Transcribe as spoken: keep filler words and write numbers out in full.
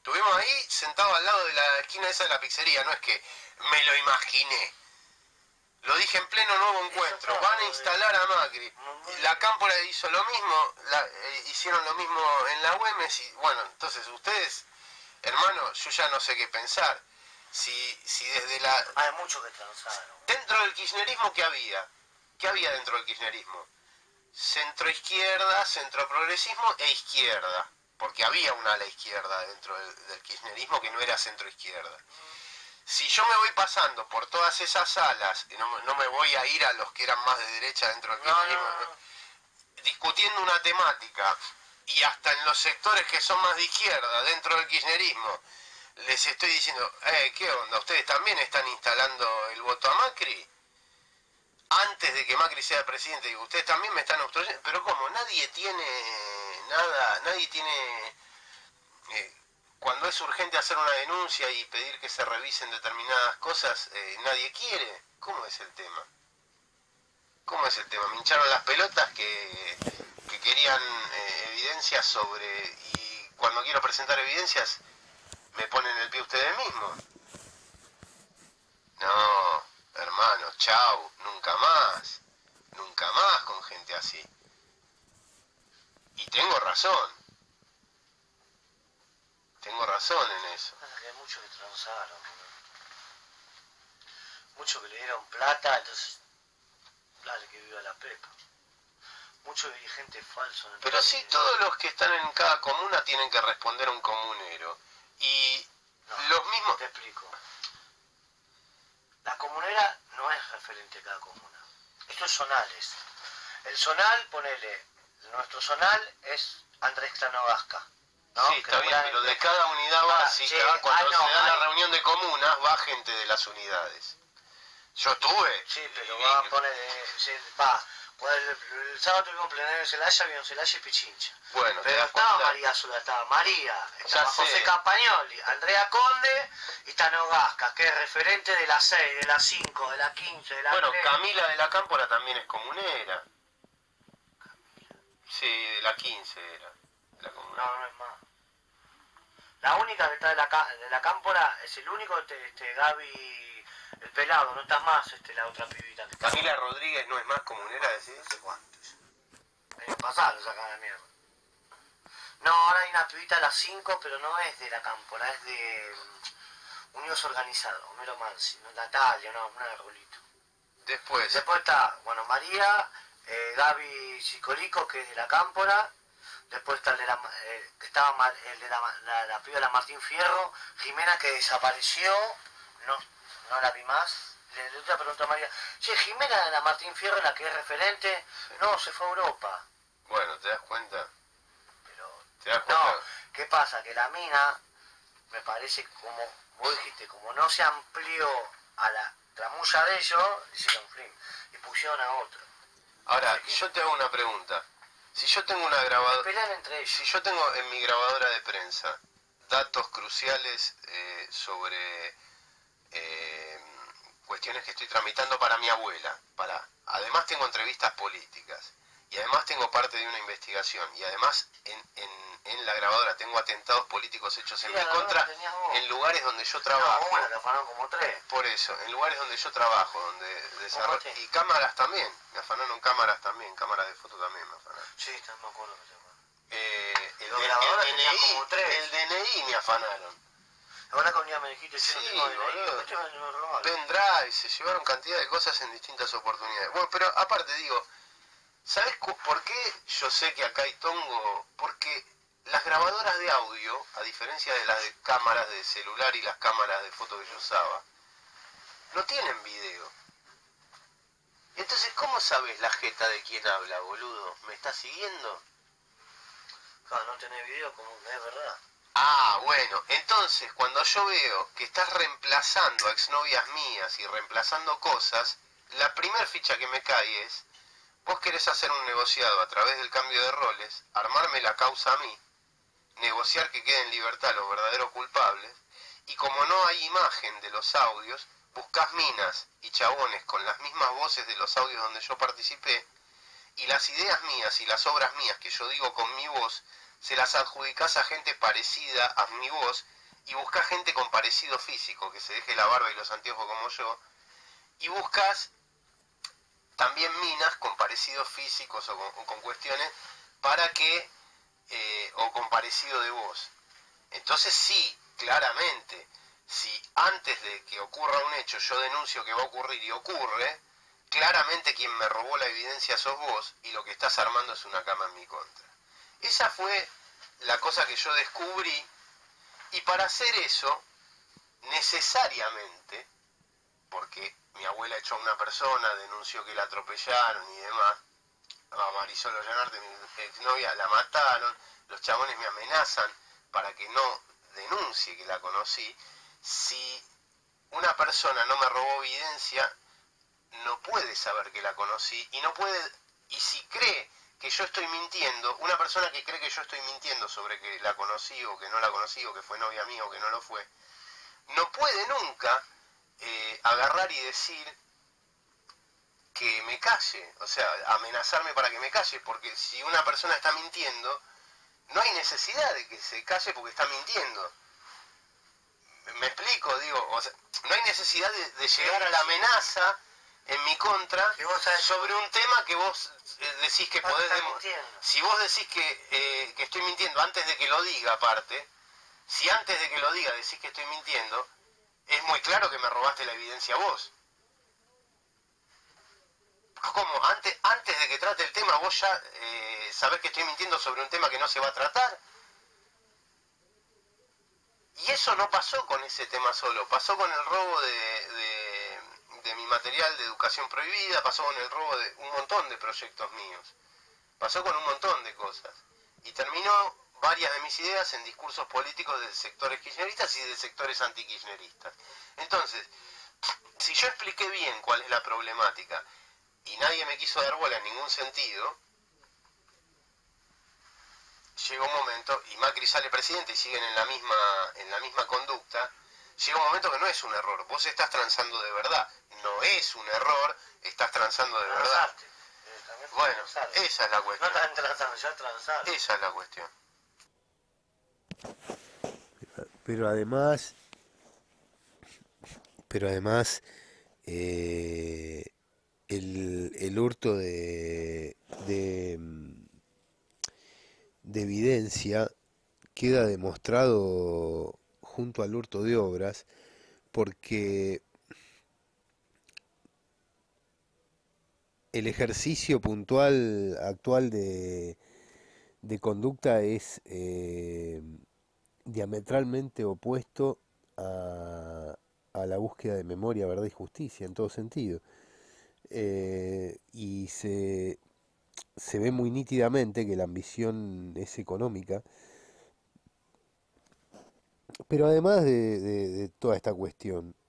Estuvimos ahí sentados al lado de la esquina esa de la pizzería, no es que me lo imaginé. Lo dije en pleno nuevo encuentro, van a instalar a Macri. La Cámpora hizo lo mismo, la, eh, hicieron lo mismo en la Güemes y bueno, entonces ustedes, hermano, yo ya no sé qué pensar. Si, si desde la... Hay mucho que transaron. Dentro del kirchnerismo, ¿qué había? ¿Qué había dentro del kirchnerismo? Centro izquierda, centro progresismo e izquierda. Porque había una ala izquierda dentro del, del kirchnerismo que no era centro izquierda. Si yo me voy pasando por todas esas alas, y no, no me voy a ir a los que eran más de derecha dentro del kirchnerismo, no, no, no. discutiendo una temática, y hasta en los sectores que son más de izquierda dentro del kirchnerismo, les estoy diciendo, eh, ¿qué onda? ¿Ustedes también están instalando el voto a Macri? Antes de que Macri sea presidente, digo, ustedes también me están obstruyendo, pero ¿cómo? Nadie tiene nada, nadie tiene... Eh, cuando es urgente hacer una denuncia y pedir que se revisen determinadas cosas, eh, nadie quiere. ¿Cómo es el tema? ¿Cómo es el tema? Me hincharon las pelotas que, que querían eh, evidencias sobre... Y cuando quiero presentar evidencias, me ponen el pie ustedes mismos. No, hermano, chau, nunca más. Nunca más con gente así. Y tengo razón. Tengo razón en eso. Hay muchos que transaron, muchos que le dieron plata, entonces dale que viva la Pepa. Muchos dirigentes falsos. Pero sí, todos los que están en cada comuna tienen que responder a un comunero. Y no, los mismos... Te explico. La comunera no es referente a cada comuna. Esto es zonales. El zonal, ponele, nuestro zonal es Andrés Canogasca. ¿No? Sí, está bien, pero de cada unidad básica, ah, sí, cuando ah, no, se da hay... la reunión de comunas, va gente de las unidades. Yo estuve. Sí, pero va a poner... Eh, va, el, el sábado tuvimos plenario en Celaya, vino Celaya y Pichincha. Bueno, pero estaba cuenta... María Sola, estaba María, estaba José Campagnoli, Andrea Conde y Tano Gasca, que es referente de las seis, de las cinco, de las quince, de las Bueno, tres. Camila de la Cámpora también es comunera. Camila. Sí, de la quince era. La comunera. No, no es más. La única que está de la, de la Cámpora es el único, este, este Gaby, el pelado, no está más este, la otra pibita. Que Camila está... Rodríguez no es más comunera, decís. No sé cuántos. El año pasado lo sacaron de mierda. No, ahora hay una pibita a las cinco, pero no es de la Cámpora, es de um, Unidos Organizados, Homero Mansi, no Natalia, no, una de Rolito. Después. Después está, bueno, María, eh, Gaby Sicolico, que es de la Cámpora. Después está el de la, eh, que estaba el de la, la, la piba de la Martín Fierro, Jimena, que desapareció, no, no la vi más. Le, le otra pregunta a María, che, Jimena de la Martín Fierro, la que es referente, sí. No, se fue a Europa. Bueno, ¿te das cuenta? Pero, ¿te das cuenta? No, ¿qué pasa? Que la mina, me parece, como vos dijiste, como no se amplió a la tramulla de ellos, hicieron film y pusieron a otro. Ahora, no sé yo te hago una pregunta. Si yo tengo una grabadora, entre ellos. si yo tengo en mi grabadora de prensa datos cruciales eh, sobre eh, cuestiones que estoy tramitando para mi abuela, para, además tengo entrevistas políticas y además tengo parte de una investigación y además en, en, en la grabadora tengo atentados políticos hechos sí, en mi contra en lugares donde yo trabajo. No, bueno, te afanaron como tres. Por eso, en lugares donde yo trabajo, donde desarrollo, y cámaras también, me afanaron cámaras también, cámaras de foto también me afanaron. Sí, está, me acuerdo que se llama. Eh, el, Los el, grabadores el D N I, como tres. el D N I me afanaron. Ahora con un día me dijiste, sí, sí, no boludo. Pendrive, se llevaron cantidad de cosas en distintas oportunidades. Bueno, pero aparte digo, ¿sabes por qué yo sé que acá hay tongo? Porque las grabadoras de audio, a diferencia de las de cámaras de celular y las cámaras de foto que yo usaba, no tienen video. Entonces, ¿cómo sabes la jeta de quién habla, boludo? ¿Me estás siguiendo? Claro, no tenés video, como es verdad. Ah, bueno, entonces cuando yo veo que estás reemplazando a exnovias mías y reemplazando cosas, la primer ficha que me cae es, vos querés hacer un negociado a través del cambio de roles, armarme la causa a mí, negociar que queden en libertad los verdaderos culpables, y como no hay imagen de los audios, buscás minas y chabones con las mismas voces de los audios donde yo participé, y las ideas mías y las obras mías que yo digo con mi voz, se las adjudicás a gente parecida a mi voz, y buscas gente con parecido físico, que se deje la barba y los anteojos como yo, y buscas también minas con parecidos físicos o con, o con cuestiones para que, eh, o con parecido de voz. Entonces sí, claramente, si antes de que ocurra un hecho yo denuncio que va a ocurrir y ocurre, claramente quien me robó la evidencia sos vos y lo que estás armando es una cama en mi contra. Esa fue la cosa que yo descubrí, y para hacer eso, necesariamente, porque mi abuela echó a una persona, denunció que la atropellaron y demás, a Marisol Ollanarte, mi exnovia, la mataron, los chabones me amenazan para que no denuncie que la conocí. Si una persona no me robó evidencia, no puede saber que la conocí, y no puede, y si cree que yo estoy mintiendo, una persona que cree que yo estoy mintiendo sobre que la conocí o que no la conocí o que fue novia mía o que no lo fue, no puede nunca eh, agarrar y decir que me calle, o sea, amenazarme para que me calle, porque si una persona está mintiendo, no hay necesidad de que se calle porque está mintiendo. Me explico, digo, o sea, no hay necesidad de, de llegar a la amenaza en mi contra sobre un tema que vos eh, decís que podés... Si vos decís que, eh, que estoy mintiendo antes de que lo diga, aparte, si antes de que lo diga decís que estoy mintiendo, es muy claro que me robaste la evidencia vos. ¿Cómo? Antes, antes de que trate el tema, vos ya eh, sabés que estoy mintiendo sobre un tema que no se va a tratar. Y eso no pasó con ese tema solo, pasó con el robo de, de, de mi material de educación prohibida, pasó con el robo de un montón de proyectos míos, pasó con un montón de cosas. Y terminó varias de mis ideas en discursos políticos de sectores kirchneristas y de sectores antikirchneristas. Entonces, si yo expliqué bien cuál es la problemática y nadie me quiso dar bola en ningún sentido, llega un momento, y Macri sale presidente y siguen en la misma, en la misma conducta, llega un momento que no es un error, vos estás transando de verdad, no es un error, estás transando de verdad. Bueno, esa es la cuestión. No están transando, ya transaron. Esa es la cuestión. Pero además, pero además, eh, el, el hurto de, de, de evidencia queda demostrado junto al hurto de obras, porque el ejercicio puntual actual de, de conducta es eh, diametralmente opuesto a, a la búsqueda de memoria, verdad y justicia en todo sentido. Eh, y se, se ve muy nítidamente que la ambición es económica, pero además de, de- de toda esta cuestión,